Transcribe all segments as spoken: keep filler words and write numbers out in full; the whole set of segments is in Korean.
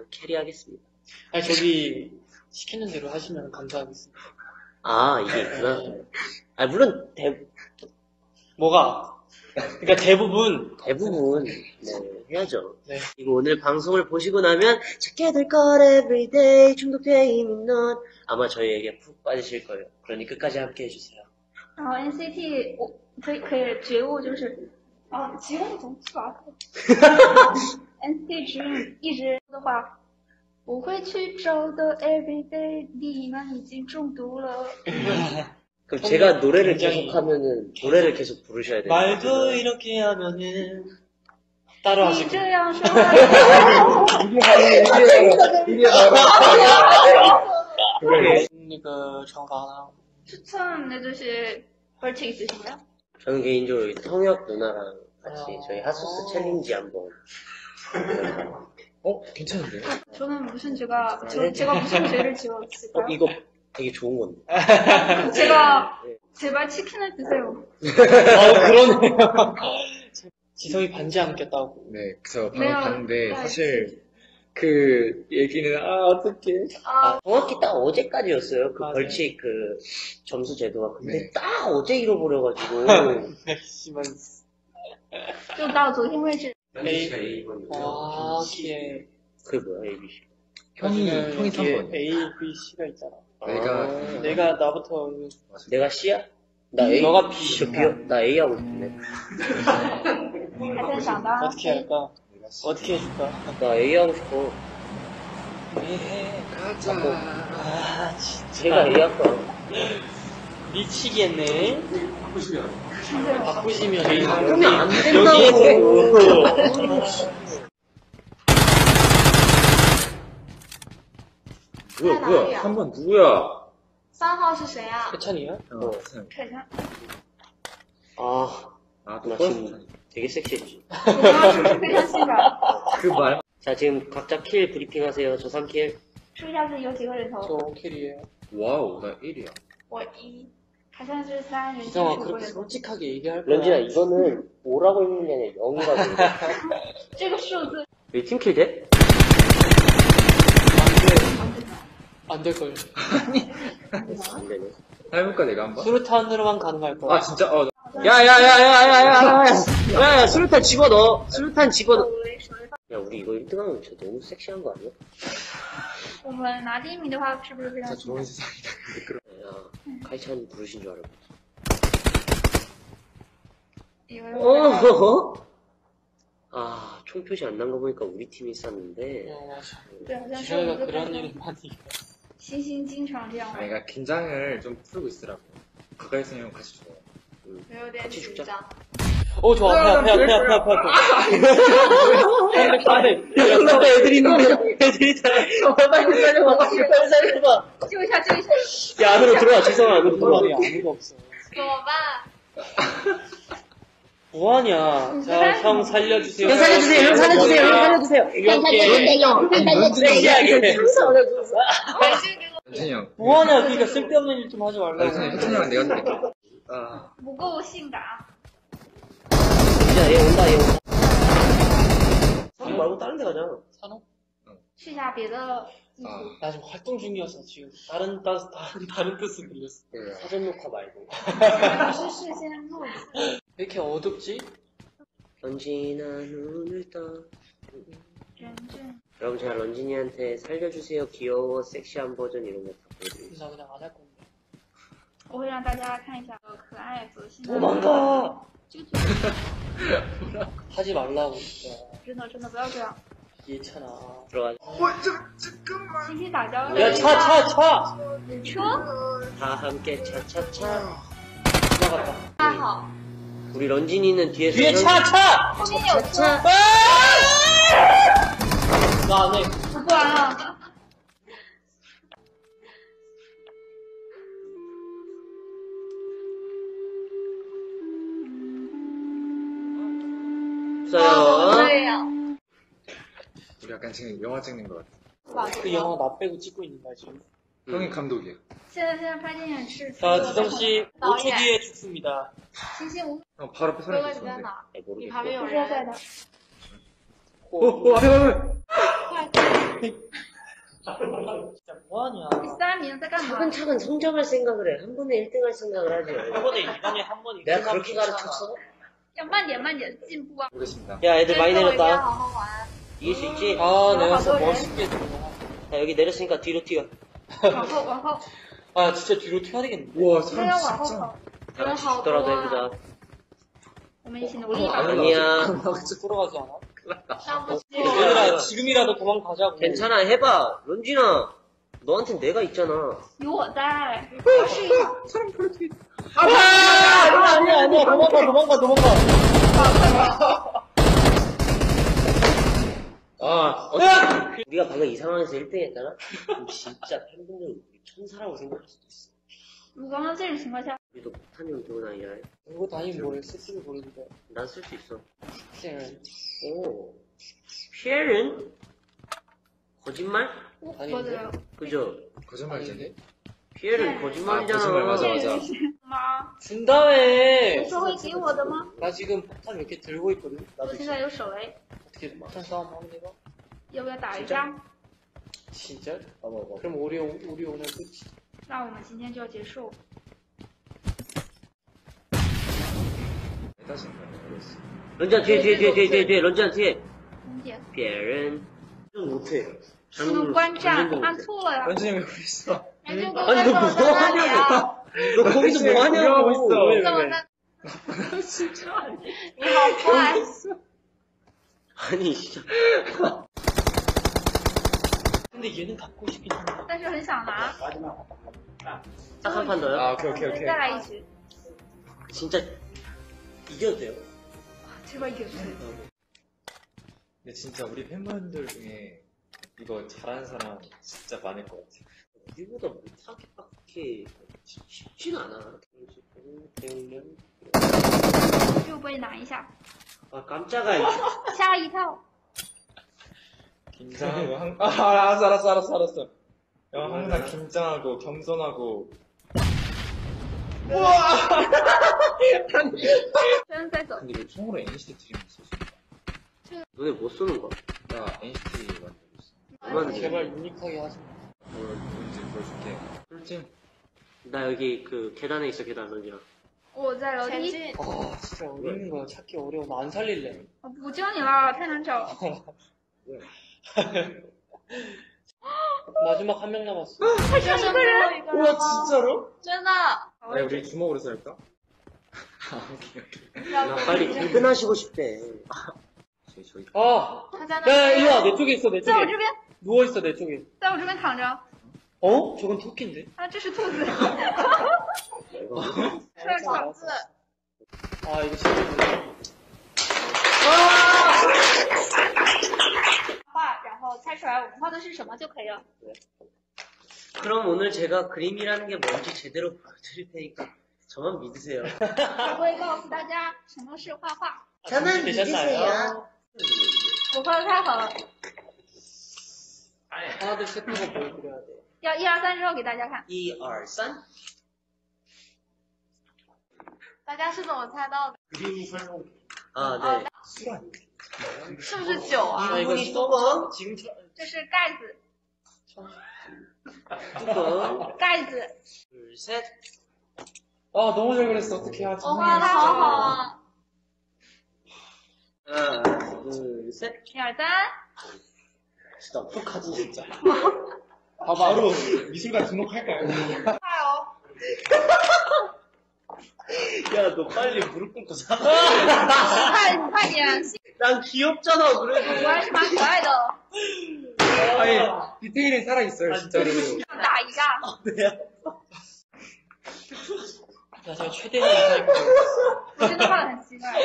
캐리하겠습니다. 아니, 저기, 시키는 대로 하시면 감사하겠습니다. 아, 이게 있구나. 아, 물론, 대, 뭐가? 그러니까 대부분. 대부분, 네, 해야죠. 네. 그리고 오늘 방송을 보시고 나면, 찾게 될 걸 everyday, 중독돼 있는 넌. 아마 저희에게 푹 빠지실 거예요. 그러니 끝까지 함께 해주세요. 然后 N C T 我可以可以觉悟就是啊觉悟总是吧 N C T 指引一直的话我会去找的 everyday 你们已经中毒了 그럼 제가 노래를 굉장히... 계속 하면은 노래를 계속 부르셔야 돼요. 말도 이렇게 하면은 따로 하시고. 你这样说那个惩罚呢 추천해 주실 벌칙 있으신가요? 저는 개인적으로 통역 누나랑 같이 아... 저희 핫소스 챌린지 한번. 어? 괜찮은데요? 저는 무슨 죄가 저, 제가 무슨 죄를 지었을까요? 어, 이거 되게 좋은 건데. 제가 제발 치킨을 드세요. 아 그러네요. 지성이 반지 안 꼈다고. 네, 그래서 방금 네, 봤는데 네, 사실 그 얘기는 아 어떡해. 아, 정확히 딱 어제까지였어요. 그 맞아요. 벌칙 그 점수 제도가. 근데 네. 딱 어제 잃어버려가지고. 심한. 就到昨天为止 A. A번이요. 아, 오케이. 그게 뭐야, A, B, C? 형이 형이 삼 번. A, B, C가 있잖아. 내가 아, 내가 나부터 내가 C야? 나 A? 너가 B. 저 B야? 나 A 하고 싶네. 还在想当 어떻게 할까? 어떻게 해줄까? 나 A 하고 싶어. 네. 가자. 아, 진짜. 제가 A 할까? 미치겠네. 바꾸시면 A. 그러면 안 된다고. 뭐야 뭐야 삼 번 누구야? 三号是谁啊？ 해찬이야? 어, 看一下， 아, 아또 나 버스. 지금 되게 섹시해지. 我刚刚是不是非常性感？ 그 말. 자, 지금 각자 킬 브리핑 하세요. 저 삼 킬. 说一下自己有几个人头？ 저 킬이에요. 와우 나 일이야. 我一，好像是三人基 이성아 础 그렇게 人头。 솔직하게 얘기할 거야. 런진아, 이거는 오라고 읽는 게 아니라 영이라고 읽는 这个数字 우리 팀킬 돼? 안될걸. 안 되네. 해볼까 내가 한번? 수류탄으로만 가능할 거야. 아 진짜 어. 야야야야야야야야! 야야, 수류탄 집어넣어! 수류탄 집어넣어! 야, 우리 이거 일 등 하면 진짜 너무 섹시한 거 아니야? 我们拿第一名的话，是不是非常 다 性 좋은 感？ 세상이다. 근데 그런. 야, 카이찬 부르신 줄 알았고. 以为我 어허허? 아, 총표시 안 난 거 보니까 우리 팀이 쌌는데. 어, 맞아. 对，好像是 지성이가 我们 그런 的 일이 많이. 星星经常这样 아니 그러니까 긴장을 좀 풀고 있으라고. 가까이 있으면 같이 좋아. 我有点 같이 紧 죽자. 张。 오, 좋아. 배 아파, 배 아파, 배 아파, 배 아파. 안 돼, 안 돼. 야, 애들이 있는데, 애들이 있잖아. 빨리 살려봐. 빨리 살려봐. 救一下，救一下！ 야, 안으로 들어와. 지성아, 안으로 들어와. 아니, 아무도 없어. 怎么办？ 뭐하냐. 자, 형 살려주세요. 형 살려주세요. 형 살려주세요. 형 살려주세요. 이렇게. 형 살려주세요. 야, 이거 진짜 어려웠어. 현진이 형. 뭐하냐. 그러니까 쓸데없는 일 좀 하지 말라고. 현진이 현진이 형은 내가 살게. 아. 不够性感。 야, 얘 온다, 얘 온다. 산업 말고 다른 데 가자. 산업? 去下别的地图。 아. 나 지금 활동 중이어서 지금 다른, 따, 다른, 다른 뜻을 빌렸어. 사전 녹화 말고. 不是事先录的。 왜 이렇게 어둡지? 런진아, 눈을 떠. 真正 여러분, 제가 런진이한테 살려주세요. 귀여워, 섹시한 버전 이런 거 다 보여드리겠습니다. 나 그냥 안 할 건데. 我会让大家看一下可爱走心的。 도망가! 这个腿 하지 말라고, 진짜. 真的真的不要这样。 예찬아. 들어가자. 星星打交道。 야, 차, 차, 차! 车 다 함께 차차차. 지나갔다. 还好， 우리 런진이는 뒤에서. 뒤에 차, 차! 后面有车。 나 안 해. 我不玩了。 없어요. 对呀。 우리 약간 지금 영화 찍는 것 같아. 그 영화 나 빼고 찍고 있는 거야, 지금. 형이 감독이야. 现在现在拍电影是 자, 지성씨, 오 초 뒤에 죽습니다. 星星无 형 바로 앞에 哥 사람이 哥你在 있었는데. 哪？ 잘 你旁边 모르겠어. 有人在的。 오, 오 앞에 앞에. 快！ 진짜 뭐하냐. 第三名在干嘛？ 차근차근 성장할 생각을 해. 한 번에 일 등 할 생각을 하지. 한 번에 이 번에 한 번에 내가 그렇게 가르쳤어? 要慢点，慢点进步啊！ 보겠습니다. 야, 애들 많이 这个一定要 내렸다. 好好玩。 이길 수 있지? 아, 내가 내가 진짜 그거를- 멋있게 들어. 자, 여기 내렸으니까 뒤로 튀어. 往后，往后， 아, 진짜 뒤로 튀어야 되겠네. 우와, 都 사람 要往后 진짜. 跑。 다 人 같이 好多 죽더라도 啊！ 해보자. 我们一起努力吧。 아니야. 진짜 돌아가지 않아? 上不去。 얘들아, 지금이라도 도망가자고. 괜찮아, 해봐. 런쥔아, 너한텐 내가 있잖아. 有我在。我试一下。 아, 아니야, 아니야, 아니야. 도망가, 도망가, 도망가. 아, 어, 우리가 방금 이 상황에서 일 등 했잖아? 그럼 진짜 팬분들은 우리 천사라고 생각할 수도 있어. 我刚刚这种情况下， 우리도 폭탄용 들고 다니냐 해? 이거 다니면 뭐래? 스스로 보내주자. 난 쓸 수 있어. 쟤는. 오. 피엘은? 거짓말? 我 아니, 我的 그죠? 거짓말이지. 피엘은 거짓말이잖아. 아, 거짓말, 맞아, 맞아. 吗？ 준다며. 你说会给我的吗？ 나 지금 폭탄 몇 개 들고 있거든. 我现在有手雷， 어떻게 폭탄 싸움 하면 내가? 要不要打一架？ 진짜? 봐봐, 봐봐. 그럼 우리, 오- 우리 오늘 끝이. 那我们今天就要结束。 다시 모르겠어. 런쥔아, 뒤에, 뒤에, 뒤에, 뒤에, 뒤에, 뒤에, 런쥔아, 뒤에. 红姐， 피엘은. 못해. 不能观战，按错了呀！ 완전히 왜 그랬어? 哎，就跟 아니, 在 너 我在那里啊！ 너 거기서 뭐 하냐고. 있어. 怎么在？你好坏！ 아니, 진짜. 근데 얘는 갖고 싶긴 한데. 但是很想拿， 딱 한 판 더요? 아, 오케이, 오케이, 오케이. 再来一局， 진짜 이겨도 돼요? 这边一局。 근데 진짜 우리 팬분들 중에 이거 잘하는 사람 진짜 많을 것 같아. 우리보다 못하게밖에 쉽진 않아. 就被拿一下， 아, 깜짝아. 吓一跳。 긴장하고 항... 아, 알았어, 알았어, 알았어, 알았어. 야, 항상 긴장하고 겸손하고. 真在走， 근데 왜 총으로 엔시티 드림 있어? 너네 뭐 쏘는 거야? 나 엔시티 만들고 있어. 얼마나 제발 유니크하게 하지 마. 뭘 뭔지 보여줄게. 꿀찜. 나 여기 그 계단에 있어, 계단, 런쥔아. 我在楼梯， 아, 진짜 어려운 거야. 찾기 어려워. 나 안 살릴래. 我不救你了，太难找了。 마지막 한 명 남았어. 还剩一个人， 우와, 진짜로? 真的。 야, 우리 주먹으로 쌀까? 아, 오케이, 오케이. 나 빨리 퇴근하시고 싶대. 저기, 저기. 아, 他在 야, 那 야, 里， 이리와. 내 쪽에 있어, 내 在我 쪽에. 这边， 누워있어, 내 쪽에. 在我这边躺着。 어? 저건 토끼인데? 啊，这是兔子，这是草字。 아, 이거 진짜 무서워. 画，然后猜出来我们画的是什么就可以了。 그럼 오늘 제가 그림이라는 게 뭔지 제대로 보여드릴 테니까 저만 믿으세요. 我会告诉大家什么是画画。 저만 믿으세요. 我画的太好了， 하나, 둘, 셋 하고 보여드려야 돼. 要一二三之后给大家看。 一二三. 大家是怎么猜到的？ 아, 네. 是不是酒啊？ 아, 이거 이분이 뚜껑, 지금 저, 这是盖子， 뚜껑. 盖子。 둘, 셋. 아, 너무 잘 그렸어. 어떻게 하지? 我画的好好啊！ 하나, 둘, 셋. 一二三， 진짜 어떡하지, 진짜. 봐봐. 바로 미술관 등록할까요? 快哦！ 야, 너 빨리 무릎 꿇고 사. 快快点， 난 귀엽잖아, 我 그래도. 还是蛮可爱的。 아니, 디테일이 살아있어요, 진짜로. 打一架， 나 제가 최대한 이상할 我真的画的很奇怪。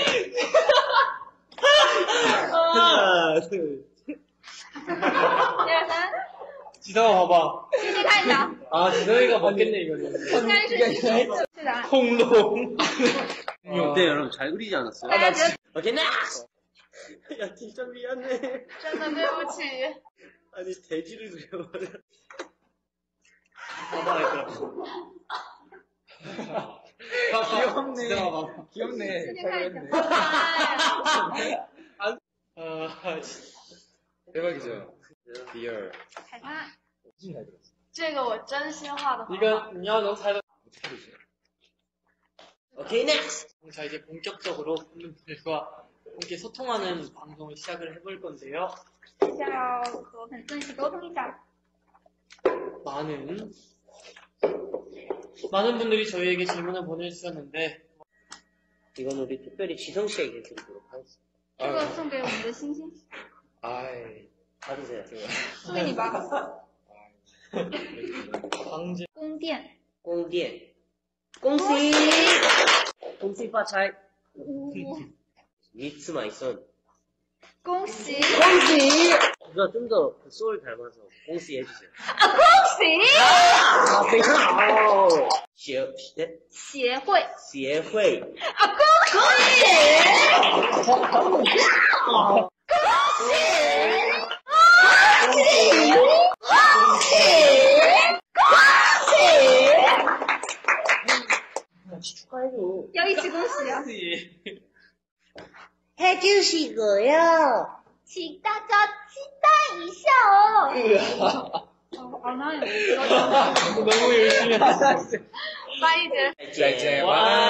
하나, 둘. 一二三， 지성아, 봐봐. 细细看一下， 아, 지성이가 맞겠네, 이거는. 应该是是答案。 콩롱. 어때, 여러분? 잘 그리지 않았어요? 大家觉得 오케이, 넥스트! 야, 진짜 미안해. 真的对不起。 아니, 돼지를 그려버려. 봐봐, 이거. 귀엽네. 지성아, 봐봐. 귀엽네. 细细看一 잘 下 그렸네. 。 아, 진짜. 대박이죠? Dear. 海滩。 무슨 잘 들었어? 这个我真心话的 이거你要能猜得 어떻게 되지? 오케이, next. 자 이제 본격적으로 팬분들과 함께 소통하는 방송을 시작을 해볼 건데요. 接下来要和粉丝一起沟通一下。 많은 많은 분들이 저희에게 질문을 보내주셨는데 이건 우리 특별히 지성 씨에게 드리도록 하겠습니다. 这个送给我们的星星， 아이. 받으세요. 送给你吧。 강제 宫殿， 꽁디엔. 꽁씨! 꽁씨 빠차이. 呜， 미츠마이선. 恭喜， 꽁씨! 누가 좀 더 소울 닮아서 꽁씨 해주세요. 恭喜！ 아, 非常好.协, 네? 协会， 协会. 啊，恭喜！恭喜！恭喜！ 축하해줘. 要一起恭喜啊！ 해주시고요. 请大家期待一下哦。哦，好难有。 너무 열심히 하셨어요. 翻译成再见. 와.